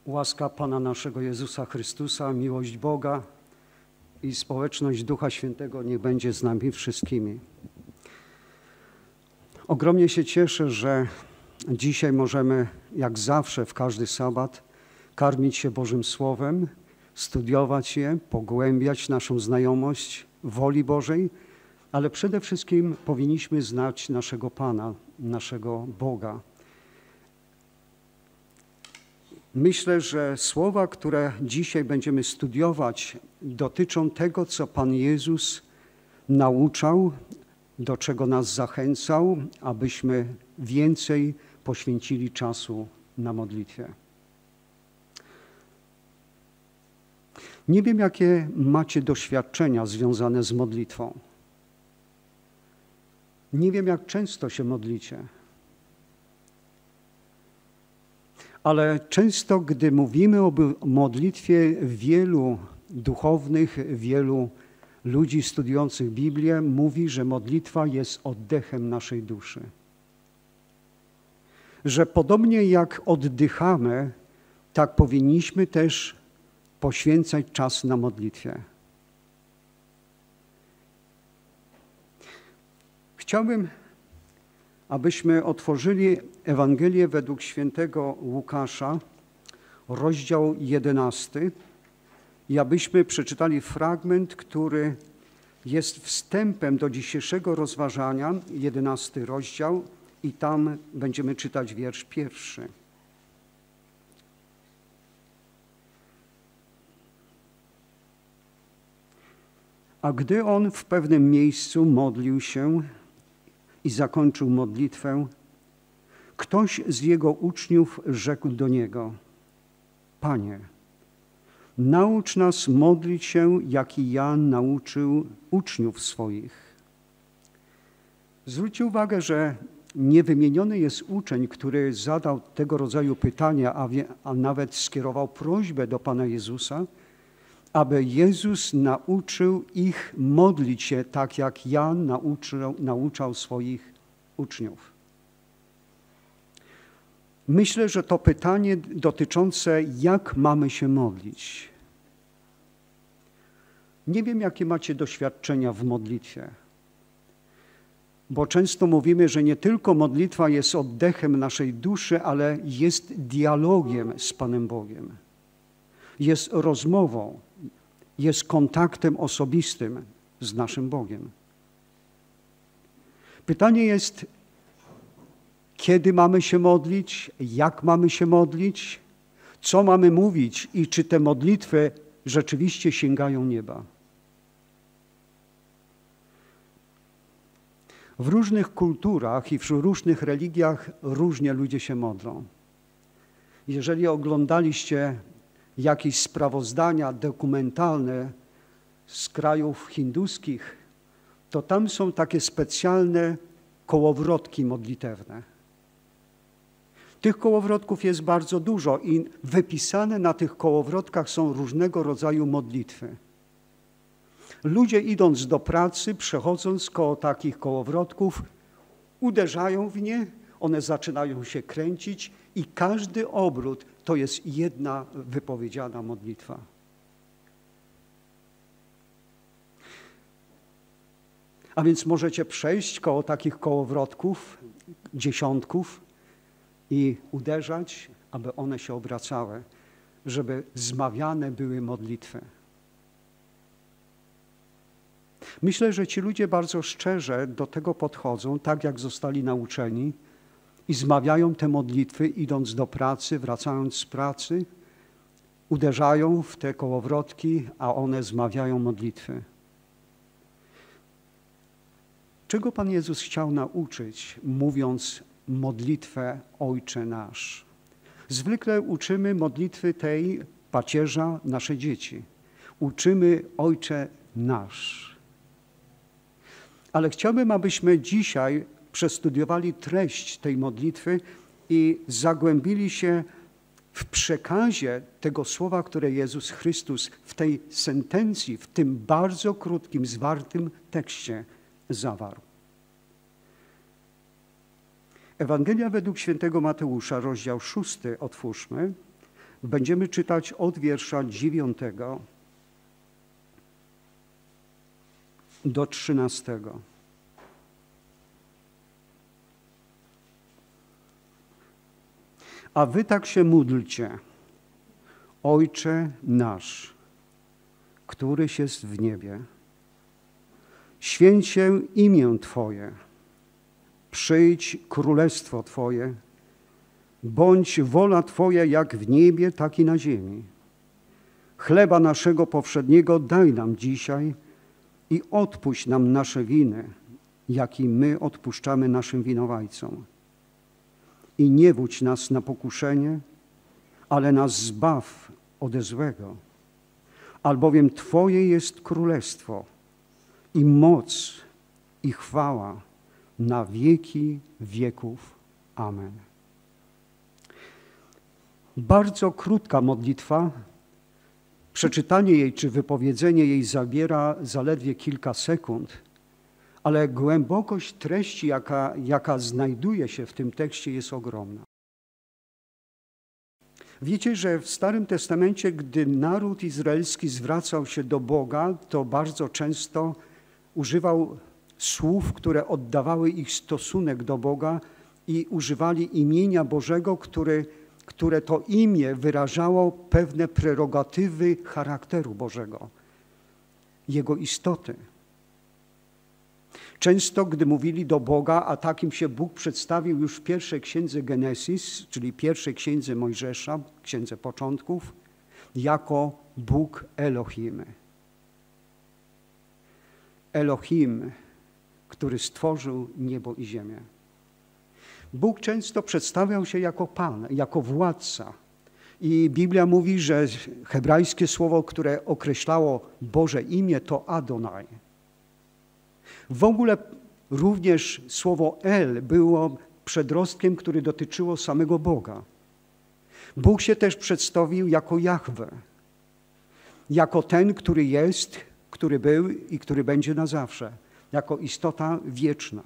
Łaska Pana naszego Jezusa Chrystusa, miłość Boga i społeczność Ducha Świętego niech będzie z nami wszystkimi. Ogromnie się cieszę, że dzisiaj możemy, jak zawsze w każdy sabat, karmić się Bożym Słowem, studiować je, pogłębiać naszą znajomość woli Bożej, ale przede wszystkim powinniśmy znać naszego Pana, naszego Boga. Myślę, że słowa, które dzisiaj będziemy studiować, dotyczą tego, co Pan Jezus nauczał, do czego nas zachęcał, abyśmy więcej poświęcili czasu na modlitwie. Nie wiem, jakie macie doświadczenia związane z modlitwą. Nie wiem, jak często się modlicie. Ale często, gdy mówimy o modlitwie, wielu duchownych, wielu ludzi studiujących Biblię mówi, że modlitwa jest oddechem naszej duszy. Że podobnie jak oddychamy, tak powinniśmy też poświęcać czas na modlitwie. Chciałbym, abyśmy otworzyli Ewangelię według świętego Łukasza, rozdział 11 i abyśmy przeczytali fragment, który jest wstępem do dzisiejszego rozważania, 11 rozdział i tam będziemy czytać wiersz 1. A gdy on w pewnym miejscu modlił się i zakończył modlitwę, ktoś z jego uczniów rzekł do niego: Panie, naucz nas modlić się, jak i Jan nauczył uczniów swoich. Zwróćcie uwagę, że niewymieniony jest uczeń, który zadał tego rodzaju pytania, a nawet skierował prośbę do Pana Jezusa, aby Jezus nauczył ich modlić się tak, jak Jan nauczał swoich uczniów. Myślę, że to pytanie dotyczące, jak mamy się modlić. Nie wiem, jakie macie doświadczenia w modlitwie, bo często mówimy, że nie tylko modlitwa jest oddechem naszej duszy, ale jest dialogiem z Panem Bogiem. Jest rozmową, jest kontaktem osobistym z naszym Bogiem. Pytanie jest, kiedy mamy się modlić, jak mamy się modlić, co mamy mówić i czy te modlitwy rzeczywiście sięgają nieba. W różnych kulturach i w różnych religiach różnie ludzie się modlą. Jeżeli oglądaliście jakieś sprawozdania dokumentalne z krajów hinduskich, to tam są takie specjalne kołowrotki modlitewne. Tych kołowrotków jest bardzo dużo i wypisane na tych kołowrotkach są różnego rodzaju modlitwy. Ludzie idąc do pracy, przechodząc koło takich kołowrotków, uderzają w nie, one zaczynają się kręcić i każdy obrót to jest jedna wypowiedziana modlitwa. A więc możecie przejść koło takich kołowrotków, dziesiątków i uderzać, aby one się obracały, żeby zmawiane były modlitwy. Myślę, że ci ludzie bardzo szczerze do tego podchodzą, tak jak zostali nauczeni, i zmawiają te modlitwy, idąc do pracy, wracając z pracy, uderzają w te kołowrotki, a one zmawiają modlitwy. Czego Pan Jezus chciał nauczyć, mówiąc modlitwę Ojcze nasz? Zwykle uczymy modlitwy tej pacierza nasze dzieci. Uczymy Ojcze nasz. Ale chciałbym, abyśmy dzisiaj przestudiowali treść tej modlitwy i zagłębili się w przekazie tego słowa, które Jezus Chrystus w tej sentencji, w tym bardzo krótkim, zwartym tekście zawarł. Ewangelia według świętego Mateusza, rozdział 6, otwórzmy. Będziemy czytać od wiersza 9 do 13. A wy tak się módlcie: Ojcze nasz, któryś jest w niebie, święć się imię Twoje, przyjdź królestwo Twoje, bądź wola Twoja jak w niebie, tak i na ziemi. Chleba naszego powszedniego daj nam dzisiaj i odpuść nam nasze winy, jak i my odpuszczamy naszym winowajcom. I nie wódź nas na pokuszenie, ale nas zbaw ode złego. Albowiem Twoje jest królestwo i moc i chwała na wieki wieków. Amen. Bardzo krótka modlitwa. Przeczytanie jej czy wypowiedzenie jej zabiera zaledwie kilka sekund, ale głębokość treści, jaka znajduje się w tym tekście, jest ogromna. Wiecie, że w Starym Testamencie, gdy naród izraelski zwracał się do Boga, to bardzo często używał słów, które oddawały ich stosunek do Boga i używali imienia Bożego, które to imię wyrażało pewne prerogatywy charakteru Bożego, Jego istoty. Często, gdy mówili do Boga, a takim się Bóg przedstawił już w pierwszej księdze Genesis, czyli pierwszej księdze Mojżesza, księdze początków, jako Bóg Elohim. Elohim, który stworzył niebo i ziemię. Bóg często przedstawiał się jako Pan, jako władca. I Biblia mówi, że hebrajskie słowo, które określało Boże imię, to Adonai. W ogóle również słowo El było przedrostkiem, który dotyczyło samego Boga. Bóg się też przedstawił jako Jahwe, jako ten, który jest, który był i który będzie na zawsze, jako istota wieczna.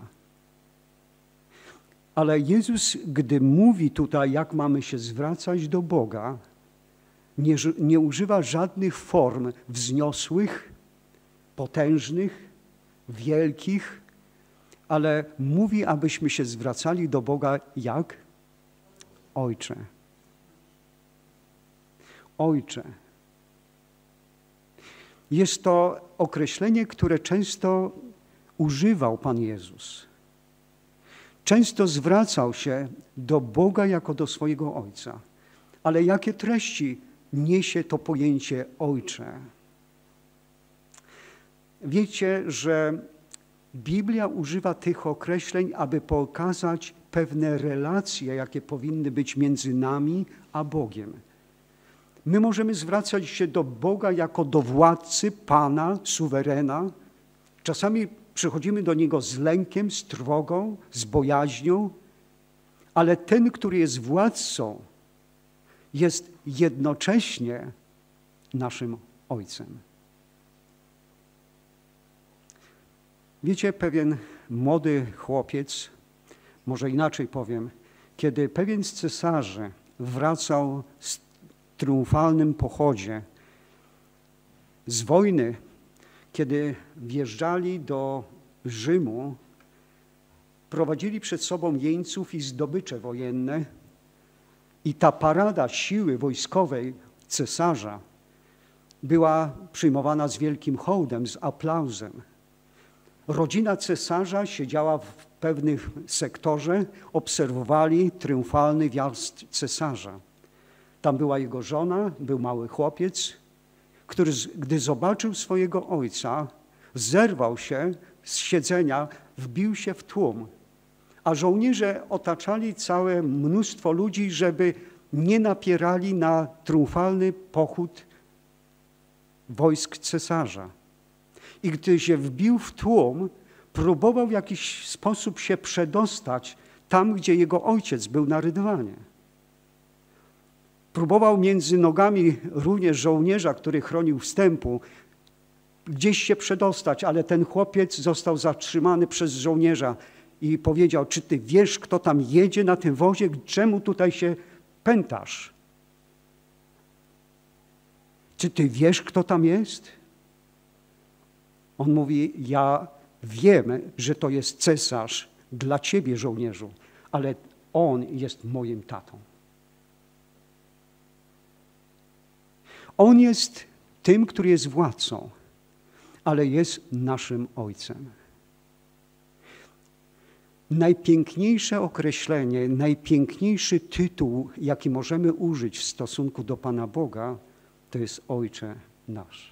Ale Jezus, gdy mówi tutaj, jak mamy się zwracać do Boga, nie używa żadnych form wzniosłych, potężnych, wielkich, ale mówi, abyśmy się zwracali do Boga jak? Ojcze. Ojcze. Jest to określenie, które często używał Pan Jezus. Często zwracał się do Boga jako do swojego Ojca. Ale jakie treści niesie to pojęcie Ojcze? Wiecie, że Biblia używa tych określeń, aby pokazać pewne relacje, jakie powinny być między nami a Bogiem. My możemy zwracać się do Boga jako do władcy, Pana, suwerena. Czasami przychodzimy do Niego z lękiem, z trwogą, z bojaźnią, ale ten, który jest władcą, jest jednocześnie naszym Ojcem. Wiecie, pewien młody chłopiec, może inaczej powiem, kiedy pewien z cesarzy wracał z triumfalnym pochodzie z wojny, kiedy wjeżdżali do Rzymu, prowadzili przed sobą jeńców i zdobycze wojenne i ta parada siły wojskowej cesarza była przyjmowana z wielkim hołdem, z aplauzem. Rodzina cesarza siedziała w pewnym sektorze, obserwowali triumfalny wjazd cesarza. Tam była jego żona, był mały chłopiec, który, gdy zobaczył swojego ojca, zerwał się z siedzenia, wbił się w tłum, a żołnierze otaczali całe mnóstwo ludzi, żeby nie napierali na triumfalny pochód wojsk cesarza. I gdy się wbił w tłum, próbował w jakiś sposób się przedostać tam, gdzie jego ojciec był na rydwanie. Próbował między nogami również żołnierza, który chronił wstępu, gdzieś się przedostać, ale ten chłopiec został zatrzymany przez żołnierza i powiedział: czy ty wiesz, kto tam jedzie na tym wozie? Czemu tutaj się pętasz? Czy ty wiesz, kto tam jest? On mówi, ja wiem, że to jest cesarz dla ciebie, żołnierzu, ale on jest moim tatą. On jest tym, który jest władcą, ale jest naszym ojcem. Najpiękniejsze określenie, najpiękniejszy tytuł, jaki możemy użyć w stosunku do Pana Boga, to jest Ojcze nasz.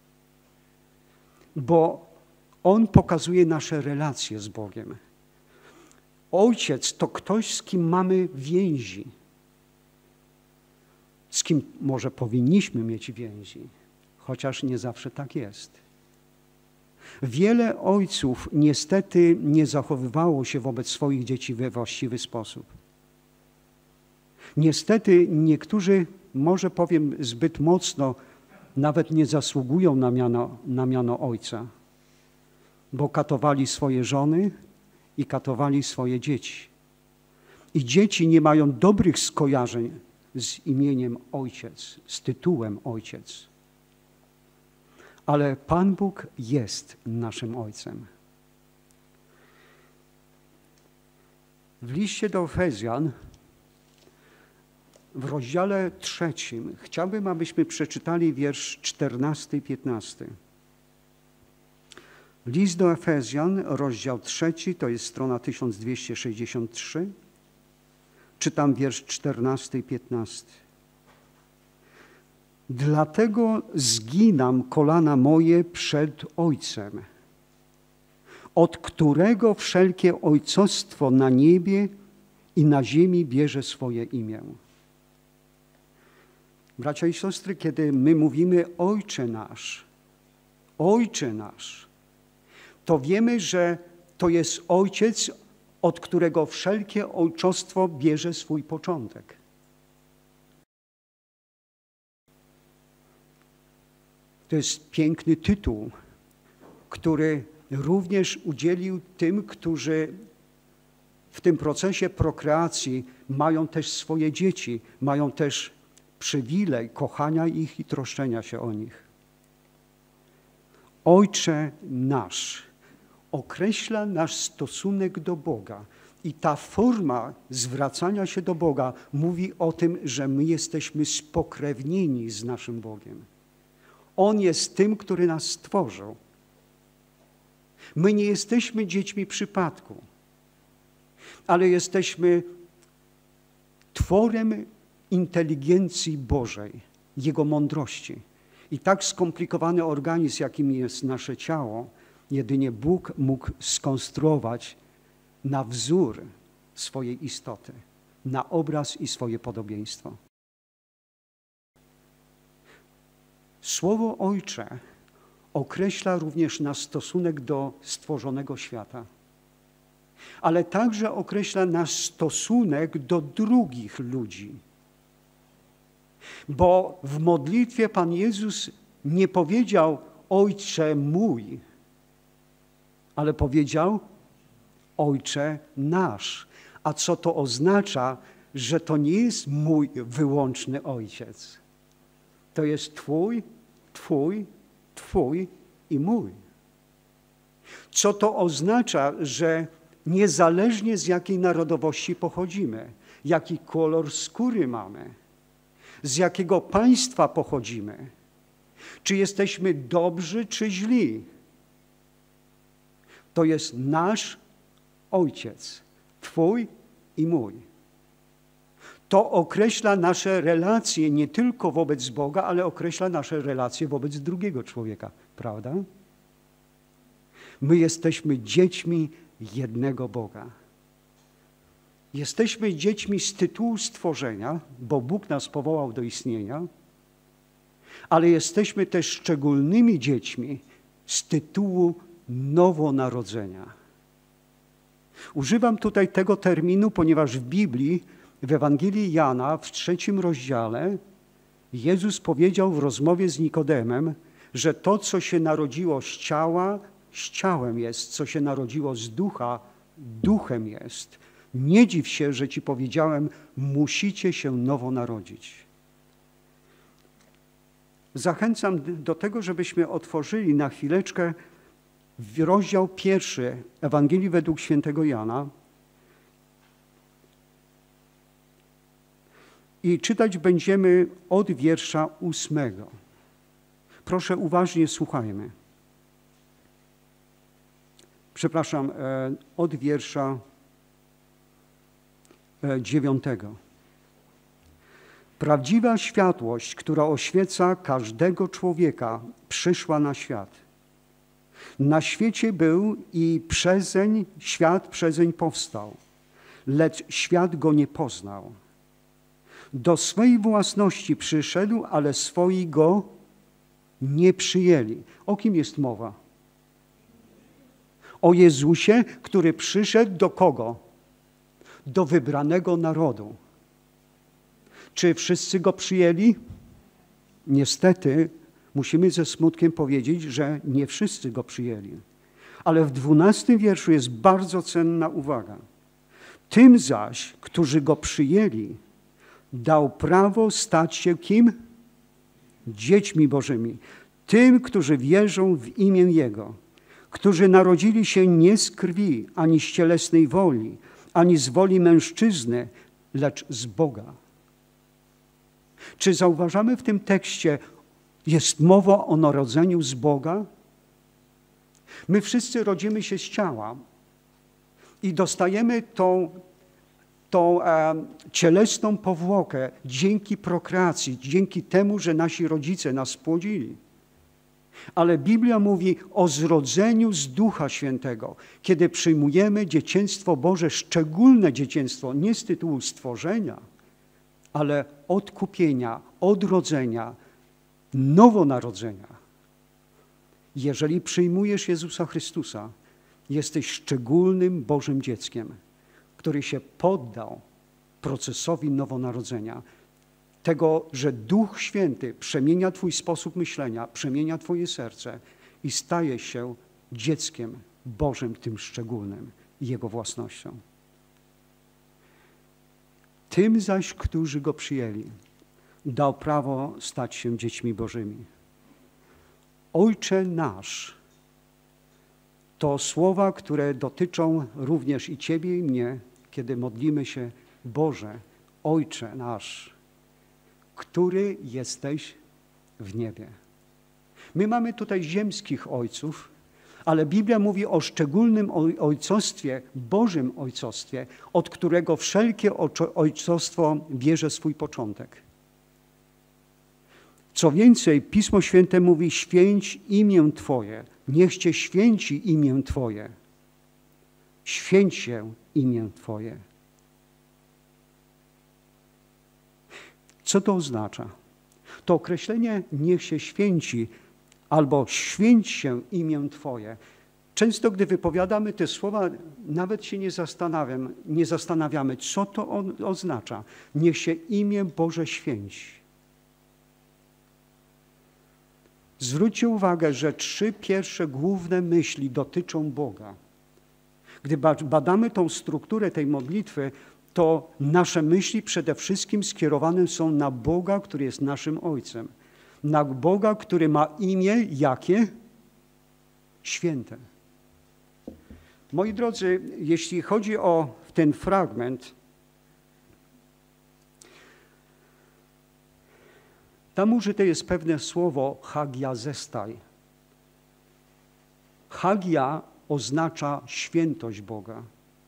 Bo On pokazuje nasze relacje z Bogiem. Ojciec to ktoś, z kim mamy więzi, z kim może powinniśmy mieć więzi, chociaż nie zawsze tak jest. Wiele ojców niestety nie zachowywało się wobec swoich dzieci we właściwy sposób. Niestety niektórzy, może powiem zbyt mocno, nawet nie zasługują na miano ojca, bo katowali swoje żony i katowali swoje dzieci. I dzieci nie mają dobrych skojarzeń z imieniem ojciec, z tytułem ojciec. Ale Pan Bóg jest naszym Ojcem. W liście do Efezjan, w rozdziale 3, chciałbym, abyśmy przeczytali wiersz 14 i 15. List do Efezjan, rozdział 3, to jest strona 1263. Czytam wiersz 14 i 15. Dlatego zginam kolana moje przed Ojcem, od którego wszelkie ojcostwo na niebie i na ziemi bierze swoje imię. Bracia i siostry, kiedy my mówimy Ojcze nasz, to wiemy, że to jest Ojciec, od którego wszelkie ojcostwo bierze swój początek. To jest piękny tytuł, który również udzielił tym, którzy w tym procesie prokreacji mają też swoje dzieci, mają też przywilej kochania ich i troszczenia się o nich. Ojcze nasz określa nasz stosunek do Boga i ta forma zwracania się do Boga mówi o tym, że my jesteśmy spokrewnieni z naszym Bogiem. On jest tym, który nas stworzył. My nie jesteśmy dziećmi przypadku, ale jesteśmy tworem inteligencji Bożej, Jego mądrości. I tak skomplikowany organizm, jakim jest nasze ciało, jedynie Bóg mógł skonstruować na wzór swojej istoty, na obraz i swoje podobieństwo. Słowo Ojcze określa również nasz stosunek do stworzonego świata, ale także określa nasz stosunek do drugich ludzi. Bo w modlitwie Pan Jezus nie powiedział Ojcze mój, ale powiedział Ojcze nasz. A co to oznacza? Że to nie jest mój wyłączny Ojciec. To jest Twój, Twój, Twój i mój. Co to oznacza? Że niezależnie z jakiej narodowości pochodzimy, jaki kolor skóry mamy, z jakiego państwa pochodzimy, czy jesteśmy dobrzy, czy źli, to jest nasz Ojciec, Twój i mój. To określa nasze relacje nie tylko wobec Boga, ale określa nasze relacje wobec drugiego człowieka, prawda? My jesteśmy dziećmi jednego Boga. Jesteśmy dziećmi z tytułu stworzenia, bo Bóg nas powołał do istnienia, ale jesteśmy też szczególnymi dziećmi z tytułu nowonarodzenia. Używam tutaj tego terminu, ponieważ w Biblii, w Ewangelii Jana, w 3 rozdziale, Jezus powiedział w rozmowie z Nikodemem, że to, co się narodziło z ciała, z ciałem jest, co się narodziło z ducha, duchem jest. Nie dziw się, że ci powiedziałem, musicie się nowo narodzić. zachęcam do tego, żebyśmy otworzyli na chwileczkę rozdział 1 Ewangelii według świętego Jana i czytać będziemy od wiersza 8. Proszę uważnie słuchajmy. Przepraszam, od wiersza 9. Prawdziwa światłość, która oświeca każdego człowieka, przyszła na świat. Na świecie był i świat przezeń powstał, lecz świat go nie poznał. Do swej własności przyszedł, ale swoi go nie przyjęli. O kim jest mowa? O Jezusie, który przyszedł do kogo? Do wybranego narodu. Czy wszyscy go przyjęli? Niestety musimy ze smutkiem powiedzieć, że nie wszyscy go przyjęli. Ale w 12 wierszu jest bardzo cenna uwaga. Tym zaś, którzy go przyjęli, dał prawo stać się kim? Dziećmi Bożymi. Tym, którzy wierzą w imię Jego, którzy narodzili się nie z krwi, ani z cielesnej woli, ani z woli mężczyzny, lecz z Boga. Czy zauważamy w tym tekście, jest mowa o narodzeniu z Boga? My wszyscy rodzimy się z ciała i dostajemy tą cielesną powłokę dzięki prokreacji, dzięki temu, że nasi rodzice nas płodzili. Ale Biblia mówi o zrodzeniu z Ducha Świętego, kiedy przyjmujemy dzieciństwo Boże, szczególne dzieciństwo, nie z tytułu stworzenia, ale odkupienia, odrodzenia, nowonarodzenia. Jeżeli przyjmujesz Jezusa Chrystusa, jesteś szczególnym Bożym dzieckiem, który się poddał procesowi nowonarodzenia. Tego, że Duch Święty przemienia twój sposób myślenia, przemienia twoje serce i staje się dzieckiem Bożym, tym szczególnym, Jego własnością. Tym zaś, którzy Go przyjęli, dał prawo stać się dziećmi Bożymi. Ojcze nasz, to słowa, które dotyczą również i ciebie, i mnie, kiedy modlimy się: Boże, Ojcze nasz, który jesteś w niebie. My mamy tutaj ziemskich ojców, ale Biblia mówi o szczególnym ojcostwie, Bożym ojcostwie, od którego wszelkie ojcostwo bierze swój początek. Co więcej, Pismo Święte mówi: święć imię Twoje, niech Cię święci imię Twoje. Święć się imię Twoje. Co to oznacza? To określenie niech się święci albo święć się imię Twoje. Często, gdy wypowiadamy te słowa, nawet się nie zastanawiamy, co to oznacza. Niech się imię Boże święci. Zwróćcie uwagę, że 3 pierwsze główne myśli dotyczą Boga. Gdy badamy tą strukturę tej modlitwy, to nasze myśli przede wszystkim skierowane są na Boga, który jest naszym Ojcem. Na Boga, który ma imię jakie? Święte. Moi drodzy, jeśli chodzi o ten fragment, tam użyte jest pewne słowo hagiazestai. Hagia oznacza świętość Boga.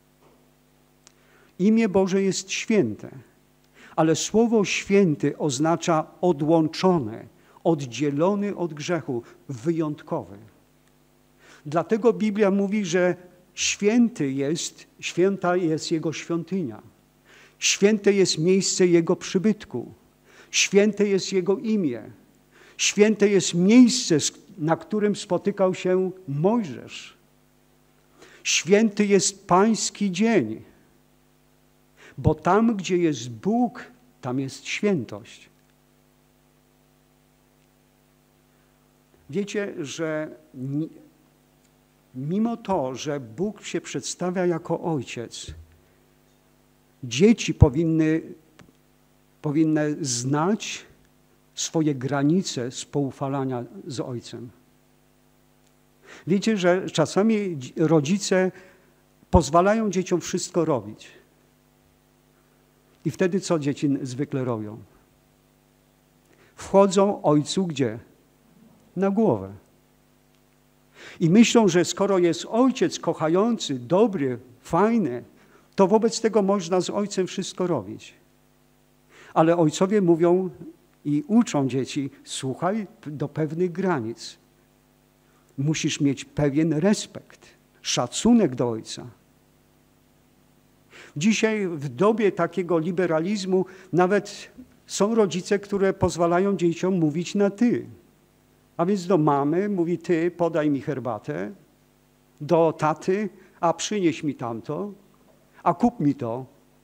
Imię Boże jest święte, ale słowo święty oznacza odłączony, oddzielony od grzechu, wyjątkowy. Dlatego Biblia mówi, że święta jest Jego świątynia. Święte jest miejsce Jego przybytku. Święte jest Jego imię. Święte jest miejsce, na którym spotykał się Mojżesz. Święty jest Pański dzień, bo tam, gdzie jest Bóg, tam jest świętość. Wiecie, że mimo to, że Bóg się przedstawia jako Ojciec, dzieci powinny znać swoje granice spoufalania z ojcem. Wiecie, że czasami rodzice pozwalają dzieciom wszystko robić. I wtedy co dzieci zwykle robią? Wchodzą ojcu gdzie? Na głowę. I myślą, że skoro jest ojciec kochający, dobry, fajny, to wobec tego można z ojcem wszystko robić. Ale ojcowie mówią i uczą dzieci, słuchaj do pewnych granic. Musisz mieć pewien respekt, szacunek do ojca. Dzisiaj w dobie takiego liberalizmu nawet są rodzice, które pozwalają dzieciom mówić na ty. A więc do mamy mówi ty, podaj mi herbatę, do taty, a przynieś mi tamto, a kup mi to.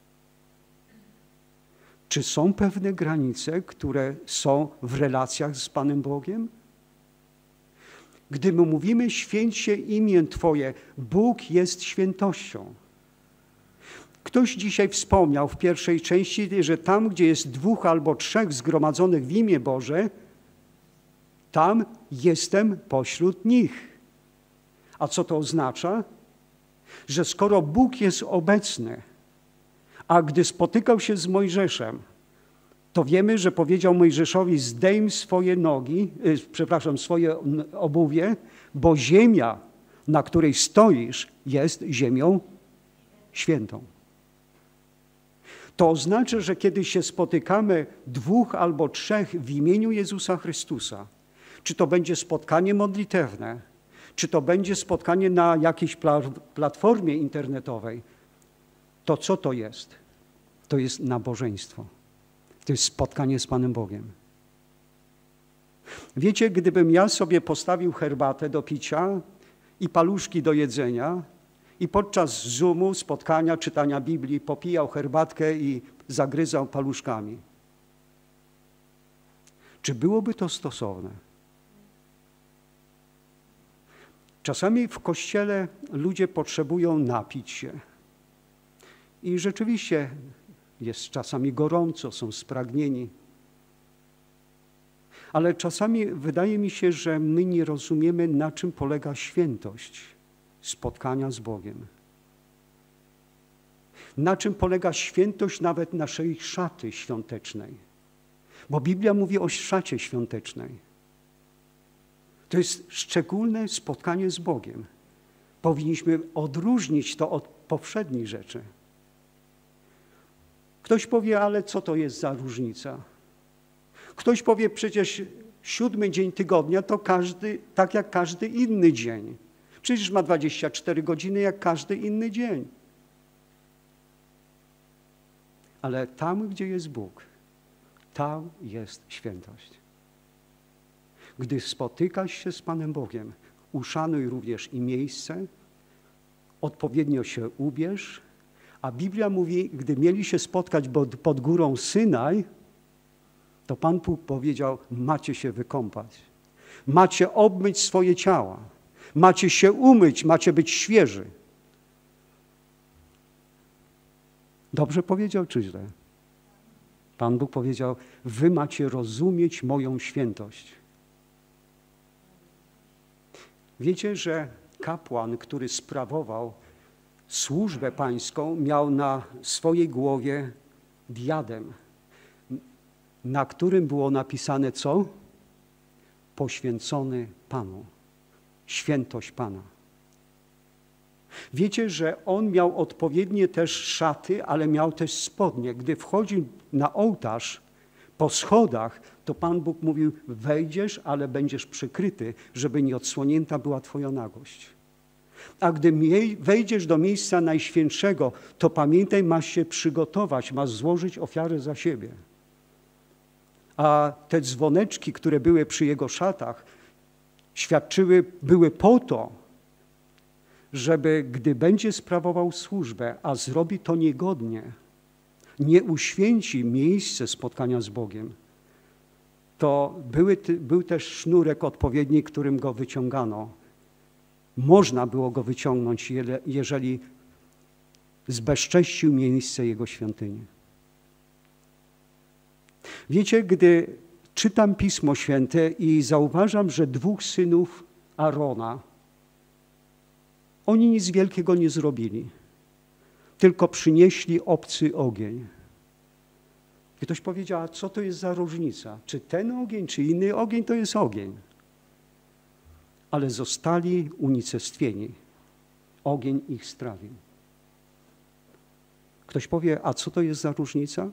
Czy są pewne granice, które są w relacjach z Panem Bogiem? Gdy my mówimy święć się imię Twoje, Bóg jest świętością. Ktoś dzisiaj wspomniał w pierwszej części, że tam, gdzie jest 2 albo 3 zgromadzonych w imię Boże, tam jestem pośród nich. A co to oznacza? Że skoro Bóg jest obecny, a gdy spotykał się z Mojżeszem, to wiemy, że powiedział Mojżeszowi, zdejm swoje swoje obuwie, bo ziemia, na której stoisz, jest ziemią świętą. To oznacza, że kiedy się spotykamy 2 albo 3 w imieniu Jezusa Chrystusa, czy to będzie spotkanie modlitewne, czy to będzie spotkanie na jakiejś platformie internetowej, to co to jest? To jest nabożeństwo. To jest spotkanie z Panem Bogiem. Wiecie, gdybym ja sobie postawił herbatę do picia i paluszki do jedzenia i podczas Zoomu, spotkania, czytania Biblii popijał herbatkę i zagryzał paluszkami, czy byłoby to stosowne? Czasami w kościele ludzie potrzebują napić się. I rzeczywiście jest czasami gorąco, są spragnieni. Ale czasami wydaje mi się, że my nie rozumiemy, na czym polega świętość spotkania z Bogiem. Na czym polega świętość nawet naszej szaty świątecznej. Bo Biblia mówi o szacie świątecznej. To jest szczególne spotkanie z Bogiem. Powinniśmy odróżnić to od poprzednich rzeczy. Ktoś powie, ale co to jest za różnica? Ktoś powie, przecież 7 dzień tygodnia to tak jak każdy inny dzień. Przecież ma 24 godziny jak każdy inny dzień. Ale tam, gdzie jest Bóg, tam jest świętość. Gdy spotykasz się z Panem Bogiem, uszanuj również i miejsce, odpowiednio się ubierz, a Biblia mówi, gdy mieli się spotkać pod górą Synaj, to Pan Bóg powiedział, macie się wykąpać, macie obmyć swoje ciała, macie się umyć, macie być świeży. Dobrze powiedział czy źle? Pan Bóg powiedział, wy macie rozumieć moją świętość. Wiecie, że kapłan, który sprawował służbę pańską, miał na swojej głowie diadem, na którym było napisane co? Poświęcony Panu. Świętość Pana. Wiecie, że on miał odpowiednie też szaty, ale miał też spodnie. Gdy wchodził na ołtarz po schodach, to Pan Bóg mówił, wejdziesz, ale będziesz przykryty, żeby nie odsłonięta była twoja nagość. A gdy wejdziesz do miejsca najświętszego, to pamiętaj, masz się przygotować, masz złożyć ofiarę za siebie. A te dzwoneczki, które były przy jego szatach, były po to, żeby gdy będzie sprawował służbę, a zrobi to niegodnie, nie uświęci miejsce spotkania z Bogiem, to był też sznurek odpowiedni, którym go wyciągano. Można było go wyciągnąć, jeżeli zbezcześcił miejsce jego świątyni. Wiecie, gdy czytam Pismo Święte i zauważam, że dwóch synów Arona, oni nic wielkiego nie zrobili, tylko przynieśli obcy ogień. I ktoś powiedział, a co to jest za różnica? Czy ten ogień, czy inny ogień, to jest ogień. Ale zostali unicestwieni. Ogień ich strawił. Ktoś powie, a co to jest za różnica?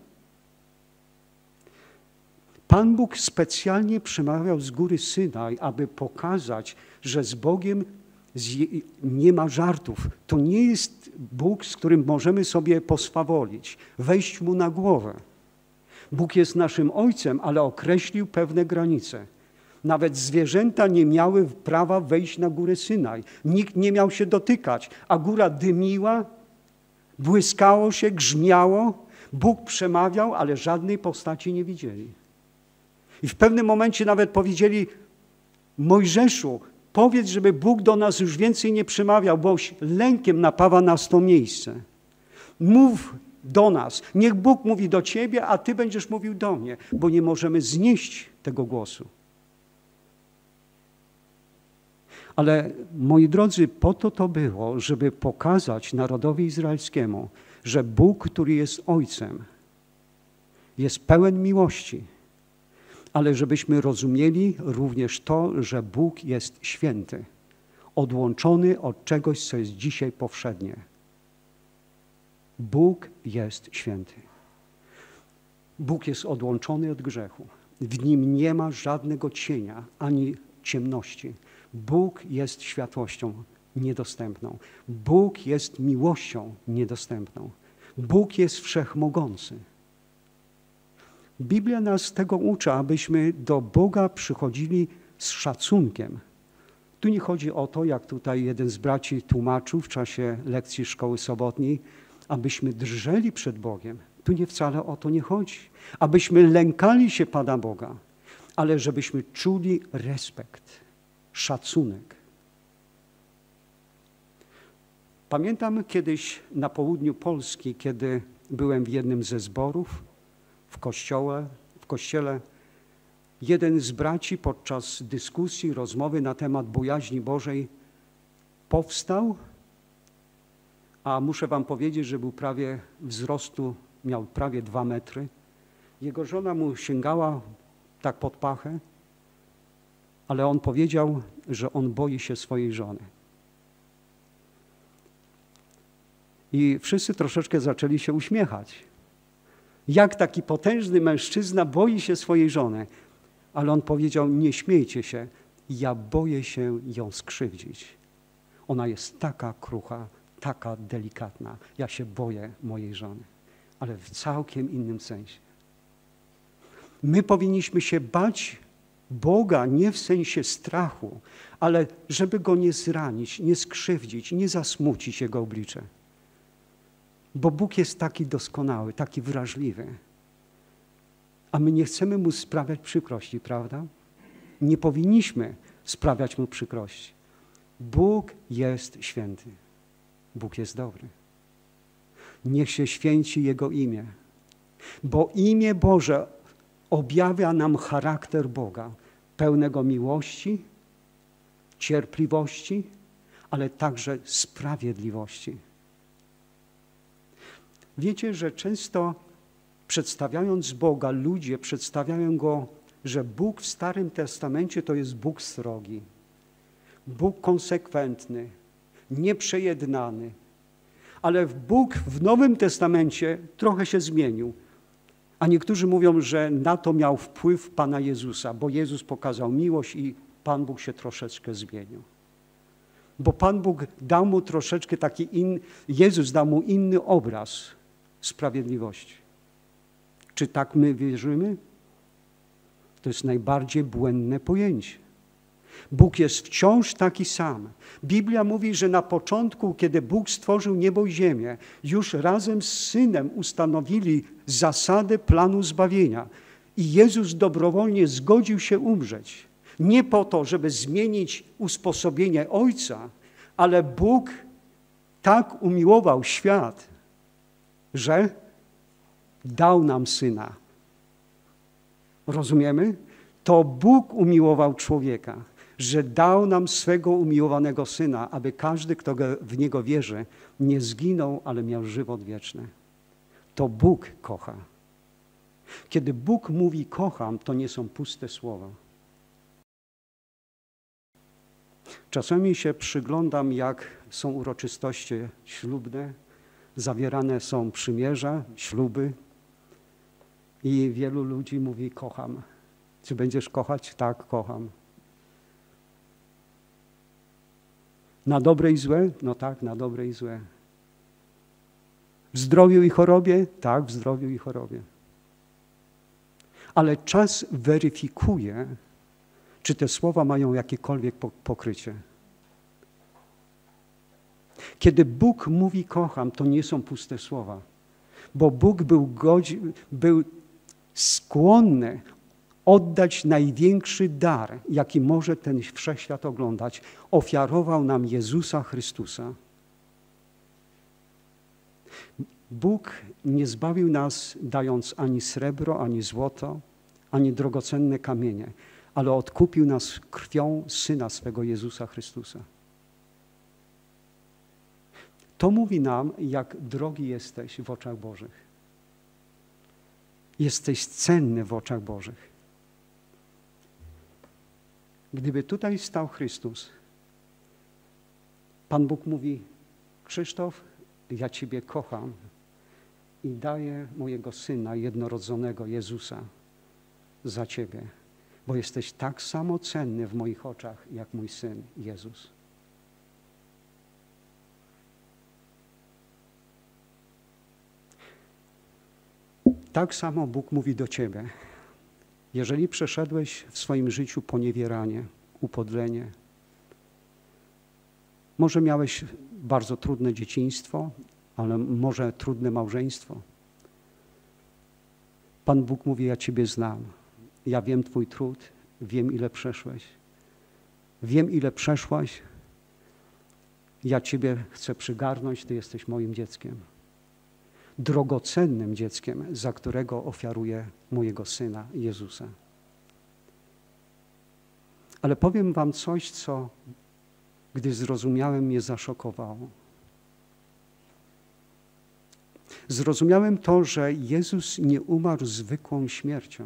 Pan Bóg specjalnie przemawiał z góry Synaj, aby pokazać, że z Bogiem nie ma żartów. To nie jest Bóg, z którym możemy sobie poswawolić, wejść Mu na głowę. Bóg jest naszym Ojcem, ale określił pewne granice. Nawet zwierzęta nie miały prawa wejść na górę Synaj. Nikt nie miał się dotykać, a góra dymiła, błyskało się, grzmiało. Bóg przemawiał, ale żadnej postaci nie widzieli. I w pewnym momencie nawet powiedzieli, Mojżeszu, powiedz, żeby Bóg do nas już więcej nie przemawiał, bo lękiem napawa nas to miejsce. Mów do nas. Niech Bóg mówi do ciebie, a ty będziesz mówił do mnie, bo nie możemy znieść tego głosu. Ale moi drodzy, po to było, żeby pokazać narodowi izraelskiemu, że Bóg, który jest Ojcem, jest pełen miłości, ale żebyśmy rozumieli również to, że Bóg jest święty, odłączony od czegoś, co jest dzisiaj powszednie. Bóg jest święty. Bóg jest odłączony od grzechu. W Nim nie ma żadnego cienia ani ciemności. Bóg jest światłością niedostępną. Bóg jest miłością niedostępną. Bóg jest wszechmogący. Biblia nas tego uczy, abyśmy do Boga przychodzili z szacunkiem. Tu nie chodzi o to, jak tutaj jeden z braci tłumaczył w czasie lekcji szkoły sobotniej, abyśmy drżeli przed Bogiem. Tu nie wcale o to nie chodzi. Abyśmy lękali się Pana Boga, ale żebyśmy czuli respekt, szacunek. Pamiętam kiedyś na południu Polski, kiedy byłem w jednym ze zborów w kościele, jeden z braci podczas dyskusji, rozmowy na temat bojaźni Bożej powstał, a muszę wam powiedzieć, że był prawie wzrostu, miał prawie 2 metry. Jego żona mu sięgała tak pod pachę, ale on powiedział, że on boi się swojej żony. I wszyscy troszeczkę zaczęli się uśmiechać. Jak taki potężny mężczyzna boi się swojej żony? Ale on powiedział, nie śmiejcie się, ja boję się ją skrzywdzić. Ona jest taka krucha, taka delikatna. Ja się boję mojej żony, ale w całkiem innym sensie. My powinniśmy się bać Boga nie w sensie strachu, ale żeby Go nie zranić, nie skrzywdzić, nie zasmucić Jego oblicze. Bo Bóg jest taki doskonały, taki wrażliwy. A my nie chcemy Mu sprawiać przykrości, prawda? Nie powinniśmy sprawiać Mu przykrości. Bóg jest święty. Bóg jest dobry. Niech się święci Jego imię. Bo imię Boże objawia nam charakter Boga, pełnego miłości, cierpliwości, ale także sprawiedliwości. Wiecie, że często przedstawiając Boga, ludzie przedstawiają Go, że Bóg w Starym Testamencie to jest Bóg srogi, Bóg konsekwentny, nieprzejednany. Ale Bóg w Nowym Testamencie trochę się zmienił. A niektórzy mówią, że na to miał wpływ Pana Jezusa, bo Jezus pokazał miłość i Pan Bóg się troszeczkę zmienił. Bo Pan Bóg dał mu troszeczkę Jezus dał mu inny obraz sprawiedliwości. Czy tak my wierzymy? To jest najbardziej błędne pojęcie. Bóg jest wciąż taki sam. Biblia mówi, że na początku, kiedy Bóg stworzył niebo i ziemię, już razem z Synem ustanowili zasadę planu zbawienia. I Jezus dobrowolnie zgodził się umrzeć. Nie po to, żeby zmienić usposobienie Ojca, ale Bóg tak umiłował świat, że dał nam Syna. Rozumiemy? To Bóg umiłował człowieka, że dał nam swego umiłowanego Syna, aby każdy, kto w Niego wierzy, nie zginął, ale miał żywot wieczny. To Bóg kocha. Kiedy Bóg mówi kocham, to nie są puste słowa. Czasami się przyglądam, jak są uroczystości ślubne, zawierane są przymierza, śluby i wielu ludzi mówi kocham. Czy będziesz kochać? Tak, kocham. Na dobre i złe? No tak, na dobre i złe. W zdrowiu i chorobie? Tak, w zdrowiu i chorobie. Ale czas weryfikuje, czy te słowa mają jakiekolwiek pokrycie. Kiedy Bóg mówi kocham, to nie są puste słowa, bo Bóg był skłonny oddać największy dar, jaki może ten wszechświat oglądać. Ofiarował nam Jezusa Chrystusa. Bóg nie zbawił nas, dając ani srebro, ani złoto, ani drogocenne kamienie, ale odkupił nas krwią Syna swego Jezusa Chrystusa. To mówi nam, jak drogi jesteś w oczach Bożych. Jesteś cenny w oczach Bożych. Gdyby tutaj stał Chrystus, Pan Bóg mówi: Krzysztof, ja Ciebie kocham i daję mojego Syna jednorodzonego Jezusa za Ciebie, bo jesteś tak samo cenny w moich oczach, jak mój Syn Jezus. Tak samo Bóg mówi do Ciebie. Jeżeli przeszedłeś w swoim życiu poniewieranie, upodlenie, może miałeś bardzo trudne dzieciństwo, ale może trudne małżeństwo. Pan Bóg mówi: ja Ciebie znam. Ja wiem Twój trud, wiem, ile przeszłeś. Wiem, ile przeszłaś. Ja Ciebie chcę przygarnąć, Ty jesteś moim dzieckiem. Drogocennym dzieckiem, za którego ofiaruję mojego Syna Jezusa. Ale powiem wam coś, co gdy zrozumiałem, mnie zaszokowało. Zrozumiałem to, że Jezus nie umarł zwykłą śmiercią.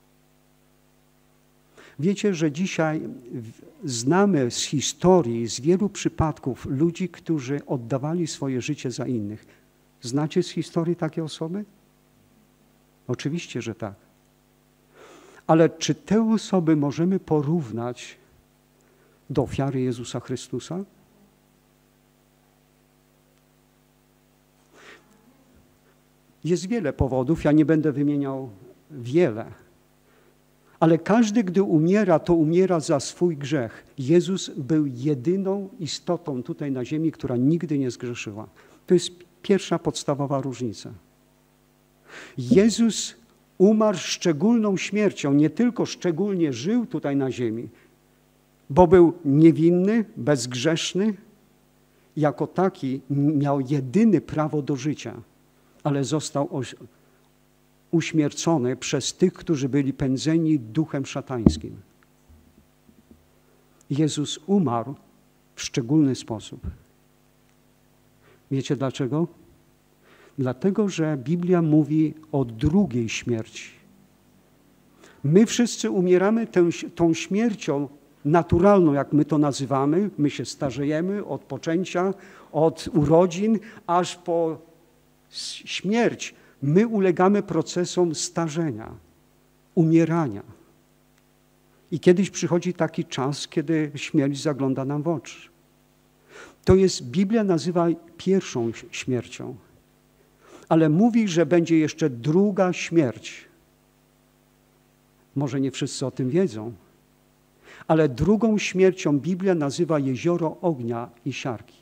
Wiecie, że dzisiaj znamy z historii, z wielu przypadków ludzi, którzy oddawali swoje życie za innych. Znacie z historii takie osoby? Oczywiście, że tak. Ale czy te osoby możemy porównać do ofiary Jezusa Chrystusa? Jest wiele powodów, ja nie będę wymieniał wiele. Ale każdy, gdy umiera, to umiera za swój grzech. Jezus był jedyną istotą tutaj na ziemi, która nigdy nie zgrzeszyła. To jest pierwsza podstawowa różnica. Jezus umarł szczególną śmiercią, nie tylko szczególnie żył tutaj na ziemi, bo był niewinny, bezgrzeszny, jako taki miał jedyne prawo do życia, ale został uśmiercony przez tych, którzy byli pędzeni duchem szatańskim. Jezus umarł w szczególny sposób. Wiecie dlaczego? Dlatego, że Biblia mówi o drugiej śmierci. My wszyscy umieramy tą śmiercią naturalną, jak my to nazywamy. My się starzejemy od poczęcia, od urodzin, aż po śmierć. My ulegamy procesom starzenia, umierania. I kiedyś przychodzi taki czas, kiedy śmierć zagląda nam w oczy. To jest, Biblia nazywa pierwszą śmiercią, ale mówi, że będzie jeszcze druga śmierć. Może nie wszyscy o tym wiedzą, ale drugą śmiercią Biblia nazywa jezioro ognia i siarki.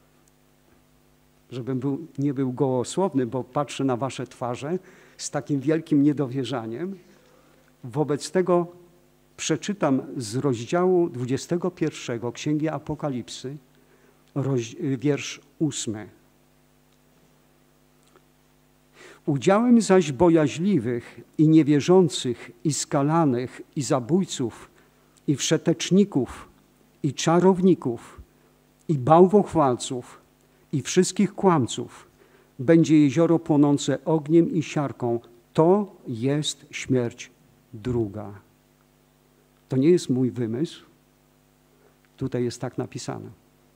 Żebym nie był gołosłowny, bo patrzę na wasze twarze z takim wielkim niedowierzaniem. Wobec tego przeczytam z rozdziału 21 Księgi Apokalipsy, wiersz 8. Udziałem zaś bojaźliwych i niewierzących, i skalanych, i zabójców, i wszeteczników, i czarowników, i bałwochwalców, i wszystkich kłamców będzie jezioro płonące ogniem i siarką. To jest śmierć druga. To nie jest mój wymysł. Tutaj jest tak napisane.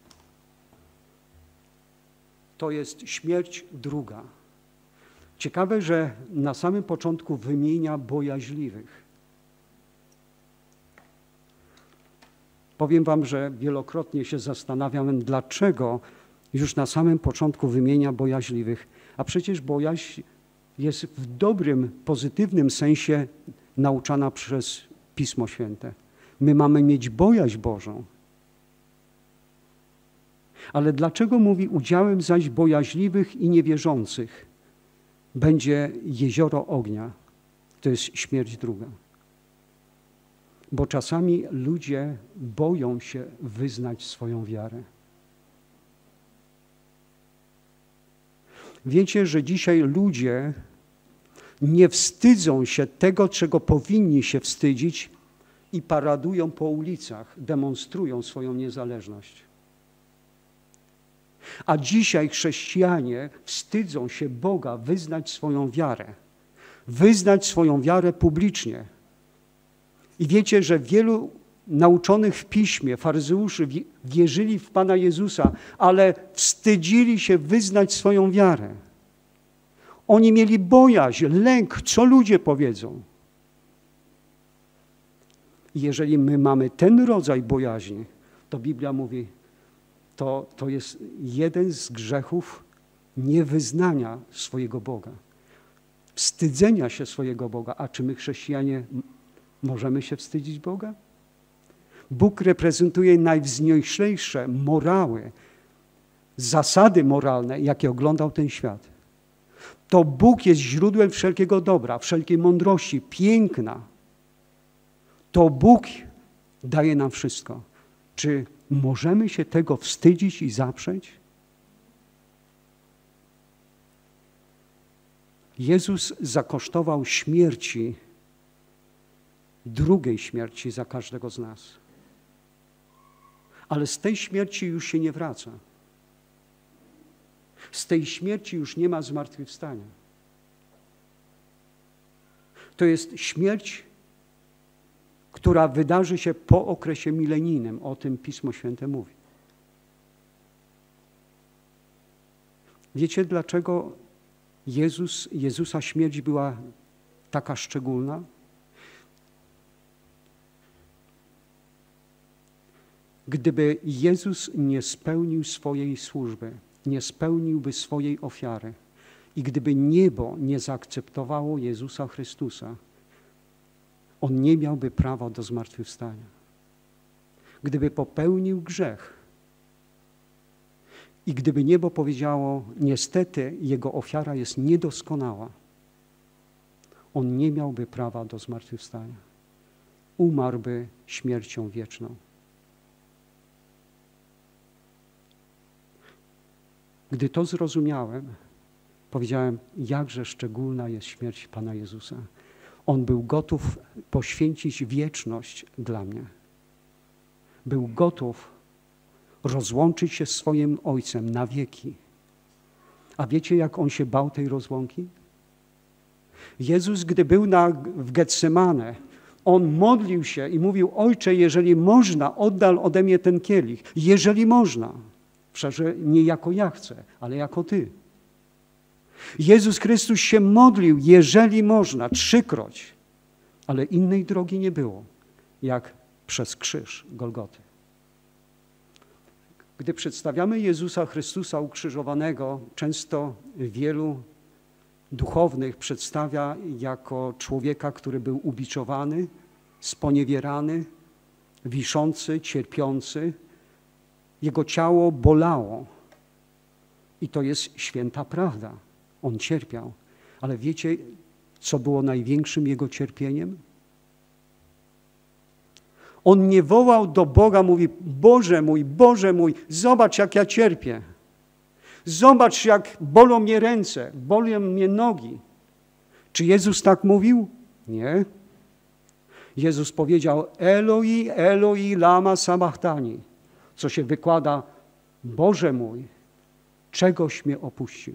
To jest śmierć druga. Ciekawe, że na samym początku wymienia bojaźliwych. Powiem wam, że wielokrotnie się zastanawiałem, dlaczego już na samym początku wymienia bojaźliwych. A przecież bojaźń jest w dobrym, pozytywnym sensie nauczana przez Pismo Święte. My mamy mieć bojaźń Bożą. Ale dlaczego mówi udziałem zaś bojaźliwych i niewierzących będzie jezioro ognia? To jest śmierć druga. Bo czasami ludzie boją się wyznać swoją wiarę. Wiecie, że dzisiaj ludzie nie wstydzą się tego, czego powinni się wstydzić i paradują po ulicach, demonstrują swoją niezależność. A dzisiaj chrześcijanie wstydzą się Boga wyznać swoją wiarę. Wyznać swoją wiarę publicznie. I wiecie, że wielu nauczonych w Piśmie, faryzeuszy wierzyli w Pana Jezusa, ale wstydzili się wyznać swoją wiarę. Oni mieli bojaźń, lęk, co ludzie powiedzą. I jeżeli my mamy ten rodzaj bojaźni, to Biblia mówi, to jest jeden z grzechów niewyznania swojego Boga. Wstydzenia się swojego Boga. A czy my chrześcijanie możemy się wstydzić Boga? Bóg reprezentuje najwznioślejsze morały, zasady moralne, jakie oglądał ten świat. To Bóg jest źródłem wszelkiego dobra, wszelkiej mądrości, piękna. To Bóg daje nam wszystko. Czy możemy się tego wstydzić i zaprzeć? Jezus zakosztował śmierci, drugiej śmierci za każdego z nas. Ale z tej śmierci już się nie wraca. Z tej śmierci już nie ma zmartwychwstania. To jest śmierć, która wydarzy się po okresie milenijnym. O tym Pismo Święte mówi. Wiecie, dlaczego Jezusa śmierć była taka szczególna? Gdyby Jezus nie spełnił swojej służby, nie spełniłby swojej ofiary i gdyby niebo nie zaakceptowało Jezusa Chrystusa, On nie miałby prawa do zmartwychwstania. Gdyby popełnił grzech i gdyby niebo powiedziało, niestety Jego ofiara jest niedoskonała, On nie miałby prawa do zmartwychwstania. Umarłby śmiercią wieczną. Gdy to zrozumiałem, powiedziałem, jakże szczególna jest śmierć Pana Jezusa. On był gotów poświęcić wieczność dla mnie. Był gotów rozłączyć się z swoim Ojcem na wieki. A wiecie, jak On się bał tej rozłąki? Jezus, gdy był w Getsemane, On modlił się i mówił, Ojcze, jeżeli można, oddal ode mnie ten kielich. Jeżeli można. Przecież nie jako ja chcę, ale jako Ty. Jezus Chrystus się modlił, jeżeli można, 3-kroć, ale innej drogi nie było, jak przez krzyż Golgoty. Gdy przedstawiamy Jezusa Chrystusa ukrzyżowanego, często wielu duchownych przedstawia jako człowieka, który był ubiczowany, sponiewierany, wiszący, cierpiący. Jego ciało bolało i to jest święta prawda. On cierpiał. Ale wiecie, co było największym Jego cierpieniem? On nie wołał do Boga, mówi, Boże mój, zobacz jak ja cierpię. Zobacz, jak bolą mnie ręce, bolą mnie nogi. Czy Jezus tak mówił? Nie. Jezus powiedział: Eloi, Eloi, lama sabachthani, co się wykłada: Boże mój, czegoś mnie opuścił.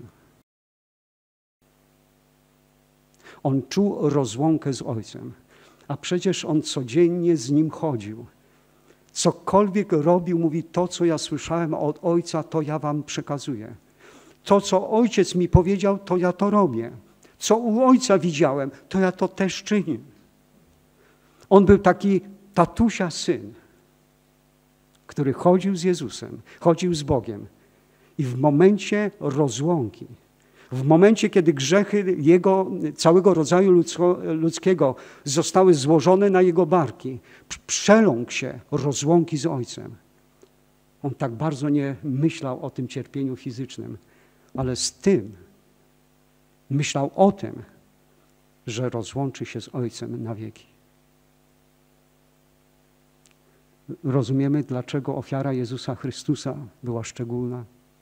On czuł rozłąkę z Ojcem, a przecież On codziennie z Nim chodził. Cokolwiek robił, mówi: to, co ja słyszałem od Ojca, to ja wam przekazuję. To, co Ojciec mi powiedział, to ja to robię. Co u Ojca widziałem, to ja to też czynię. On był taki tatusia syn, który chodził z Jezusem, chodził z Bogiem. I w momencie rozłąki, w momencie, kiedy grzechy jego, całego rodzaju ludzkiego zostały złożone na jego barki, przeląkł się rozłąki z Ojcem. On tak bardzo nie myślał o tym cierpieniu fizycznym, ale z tym myślał o tym, że rozłączy się z Ojcem na wieki. Rozumiemy, dlaczego ofiara Jezusa Chrystusa była szczególna?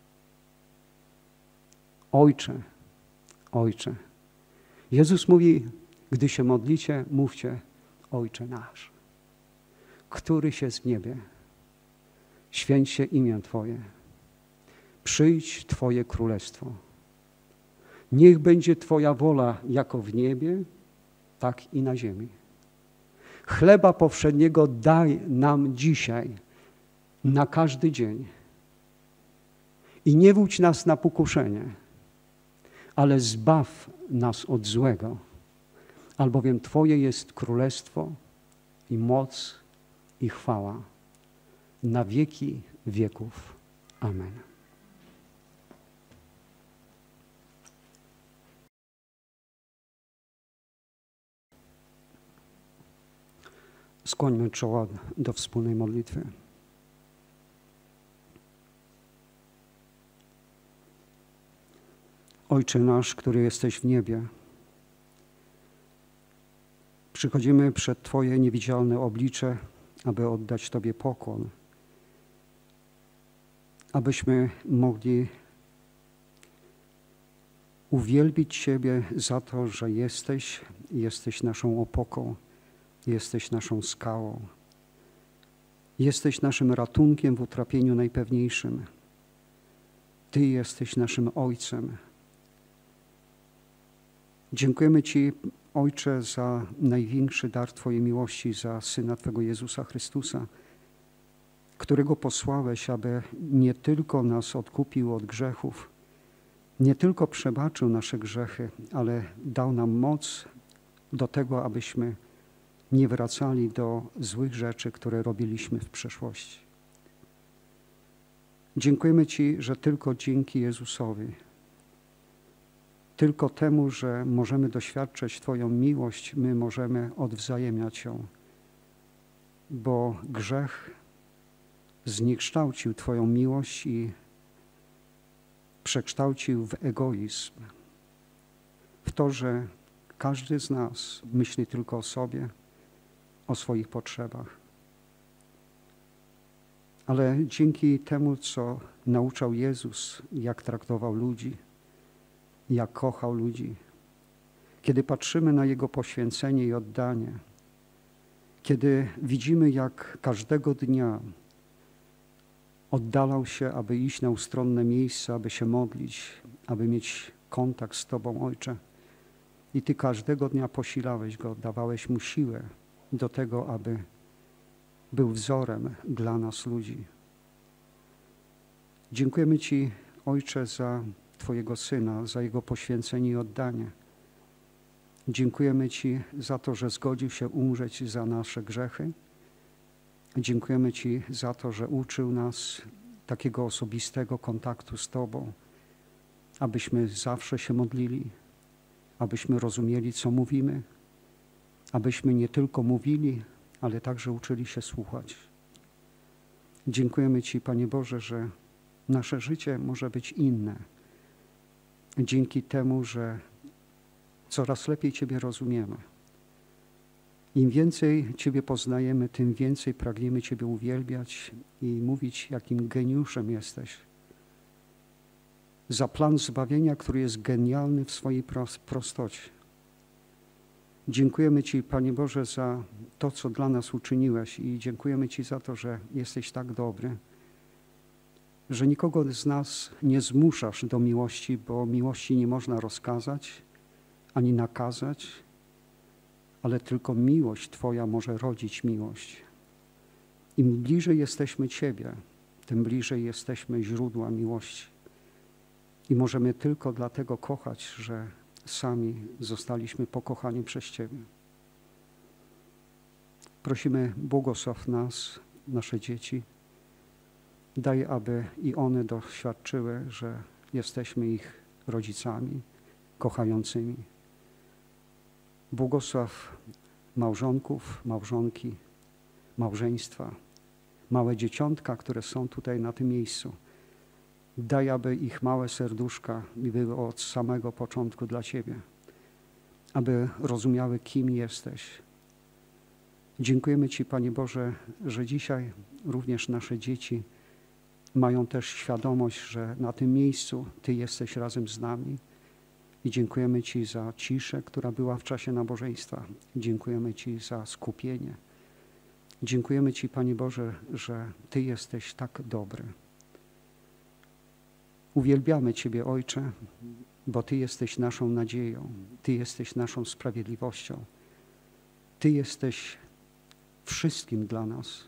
Ojcze, Ojcze. Jezus mówi, gdy się modlicie, mówcie: Ojcze nasz, któryś jest w niebie, święć się imię Twoje, przyjdź Twoje królestwo. Niech będzie Twoja wola jako w niebie, tak i na ziemi. Chleba powszedniego daj nam dzisiaj, na każdy dzień. I nie wódź nas na pokuszenie, ale zbaw nas od złego, albowiem Twoje jest królestwo i moc i chwała na wieki wieków. Amen. Skłońmy czoła do wspólnej modlitwy. Ojcze nasz, który jesteś w niebie, przychodzimy przed Twoje niewidzialne oblicze, aby oddać Tobie pokłon, abyśmy mogli uwielbić Ciebie za to, że jesteś naszą opoką, jesteś naszą skałą, jesteś naszym ratunkiem w utrapieniu najpewniejszym. Ty jesteś naszym Ojcem. Dziękujemy Ci, Ojcze, za największy dar Twojej miłości, za Syna Twego Jezusa Chrystusa, którego posłałeś, aby nie tylko nas odkupił od grzechów, nie tylko przebaczył nasze grzechy, ale dał nam moc do tego, abyśmy nie wracali do złych rzeczy, które robiliśmy w przeszłości. Dziękujemy Ci, że tylko dzięki Jezusowi, tylko temu, że możemy doświadczać Twoją miłość, my możemy odwzajemniać ją, bo grzech zniekształcił Twoją miłość i przekształcił w egoizm, w to, że każdy z nas myśli tylko o sobie, o swoich potrzebach. Ale dzięki temu, co nauczał Jezus, jak traktował ludzi, jak kochał ludzi, kiedy patrzymy na Jego poświęcenie i oddanie, kiedy widzimy, jak każdego dnia oddalał się, aby iść na ustronne miejsca, aby się modlić, aby mieć kontakt z Tobą, Ojcze. I Ty każdego dnia posilałeś Go, dawałeś Mu siłę do tego, aby był wzorem dla nas ludzi. Dziękujemy Ci, Ojcze, za Twojego Syna, za Jego poświęcenie i oddanie. Dziękujemy Ci za to, że zgodził się umrzeć za nasze grzechy. Dziękujemy Ci za to, że uczył nas takiego osobistego kontaktu z Tobą, abyśmy zawsze się modlili, abyśmy rozumieli, co mówimy, abyśmy nie tylko mówili, ale także uczyli się słuchać. Dziękujemy Ci, Panie Boże, że nasze życie może być inne. Dzięki temu, że coraz lepiej Ciebie rozumiemy. Im więcej Ciebie poznajemy, tym więcej pragniemy Ciebie uwielbiać i mówić, jakim geniuszem jesteś. za plan zbawienia, który jest genialny w swojej prostocie. Dziękujemy Ci, Panie Boże, za to, co dla nas uczyniłeś i dziękujemy Ci za to, że jesteś tak dobry, że nikogo z nas nie zmuszasz do miłości, bo miłości nie można rozkazać ani nakazać, ale tylko miłość Twoja może rodzić miłość. Im bliżej jesteśmy Ciebie, tym bliżej jesteśmy źródła miłości. I możemy tylko dlatego kochać, że sami zostaliśmy pokochani przez Ciebie. Prosimy, błogosław nas, nasze dzieci. Daj, aby i one doświadczyły, że jesteśmy ich rodzicami kochającymi. Błogosław małżonków, małżonki, małżeństwa, małe dzieciątka, które są tutaj na tym miejscu. Daj, aby ich małe serduszka były od samego początku dla Ciebie, aby rozumiały, kim jesteś. Dziękujemy Ci, Panie Boże, że dzisiaj również nasze dzieci mają też świadomość, że na tym miejscu Ty jesteś razem z nami. I dziękujemy Ci za ciszę, która była w czasie nabożeństwa. Dziękujemy Ci za skupienie. Dziękujemy Ci, Panie Boże, że Ty jesteś tak dobry. Uwielbiamy Ciebie, Ojcze, bo Ty jesteś naszą nadzieją. Ty jesteś naszą sprawiedliwością. Ty jesteś wszystkim dla nas.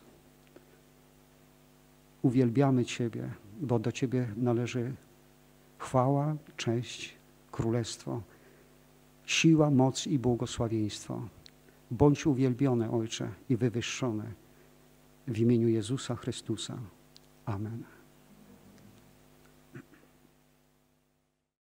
Uwielbiamy Ciebie, bo do Ciebie należy chwała, cześć, królestwo, siła, moc i błogosławieństwo. Bądź uwielbiony, Ojcze, i wywyższony w imieniu Jezusa Chrystusa. Amen.